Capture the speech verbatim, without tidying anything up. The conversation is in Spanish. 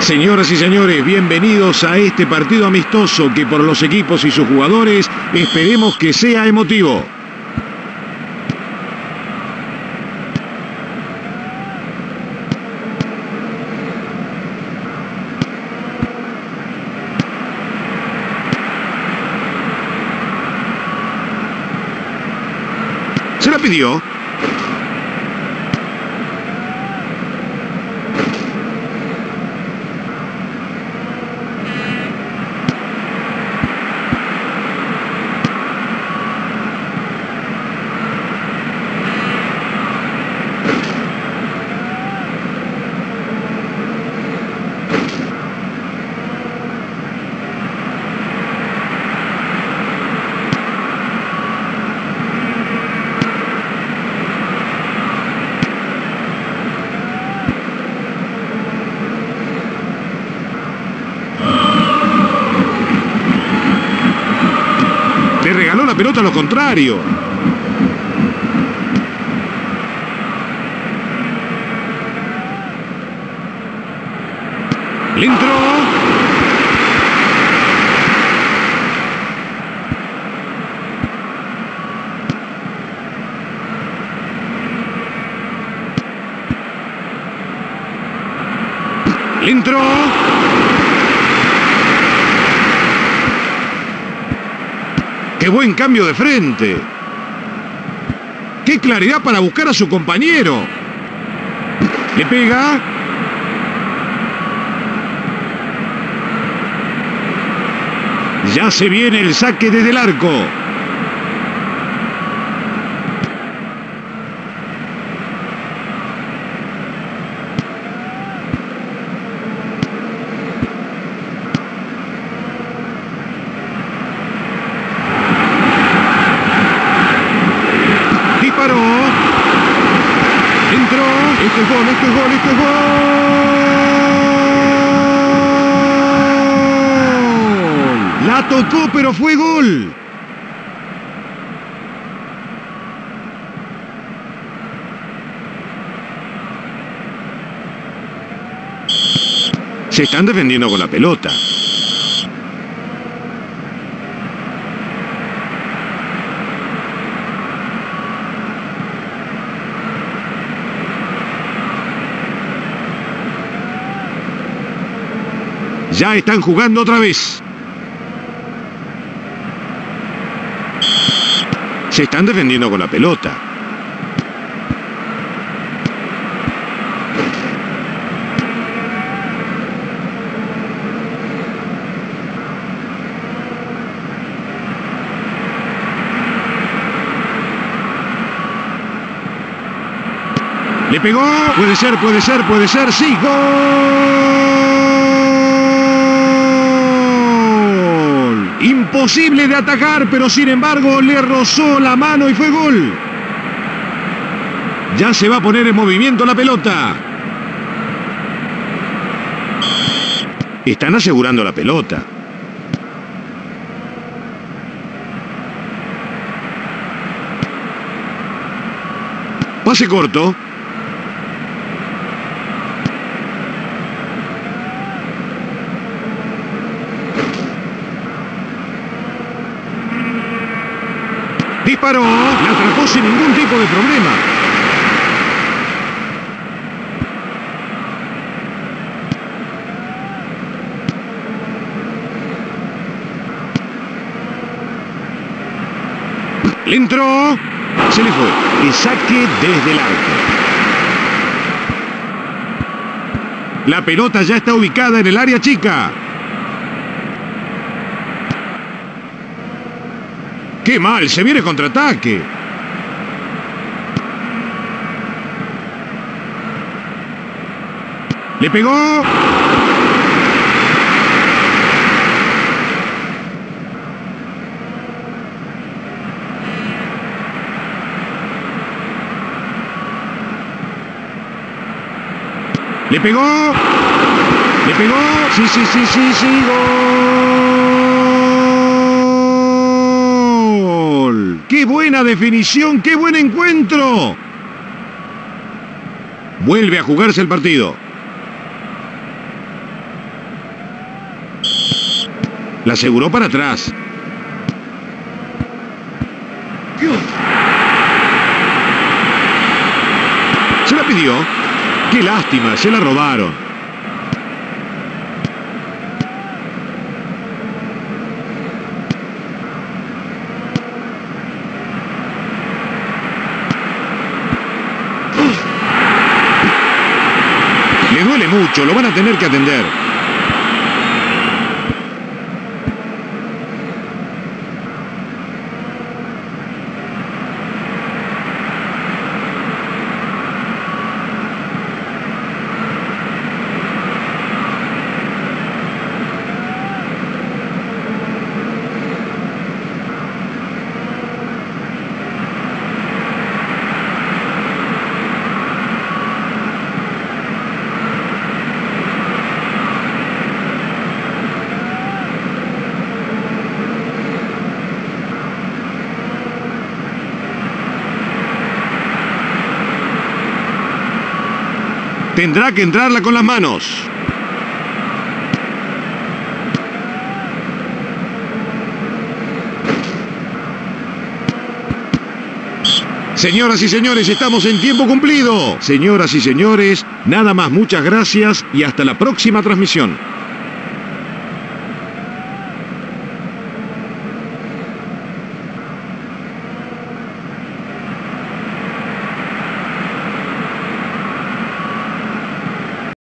Señoras y señores, bienvenidos a este partido amistoso que por los equipos y sus jugadores esperemos que sea emotivo. Se la pidió. Le regaló la pelota a lo contrario. Le entró. Le entró. ¡Qué buen cambio de frente! ¡Qué claridad para buscar a su compañero! Le pega. Ya se viene el saque desde el arco. Este es gol, este es gol, este es gol. La tocó, pero fue gol. Se están defendiendo con la pelota. Ya están jugando otra vez. Se están defendiendo con la pelota. Le pegó. Puede ser, puede ser, puede ser. Sí, gol. Imposible de atajar, pero sin embargo le rozó la mano y fue gol. Ya se va a poner en movimiento la pelota. Están asegurando la pelota. Pase corto. Disparó, la atrapó sin ningún tipo de problema. Le entró, se le fue. Y saque desde el arco. La pelota ya está ubicada en el área chica. ¡Qué mal! Se viene contraataque. Le pegó. Le pegó. Le pegó. Sí, sí, sí, sí, sí. Gol. ¡Qué buena definición! ¡Qué buen encuentro! Vuelve a jugarse el partido. La aseguró para atrás. Se la pidió. Qué lástima, se la robaron. Le duele mucho, lo van a tener que atender. Tendrá que entrarla con las manos. Señoras y señores, estamos en tiempo cumplido. Señoras y señores, nada más, muchas gracias y hasta la próxima transmisión.